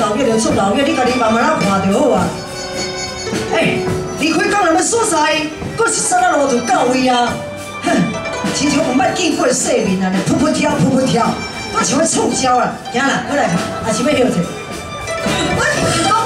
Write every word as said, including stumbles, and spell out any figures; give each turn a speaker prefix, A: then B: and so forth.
A: 老月就出老月，你家己慢慢啊看就好啊。哎，离开港人的所在，阁是三啊路就到位啊。哼，亲像唔捌见过世面安尼，噗噗跳噗噗跳，我像要触礁啊！行啦，过来，也是要休息。我是讲。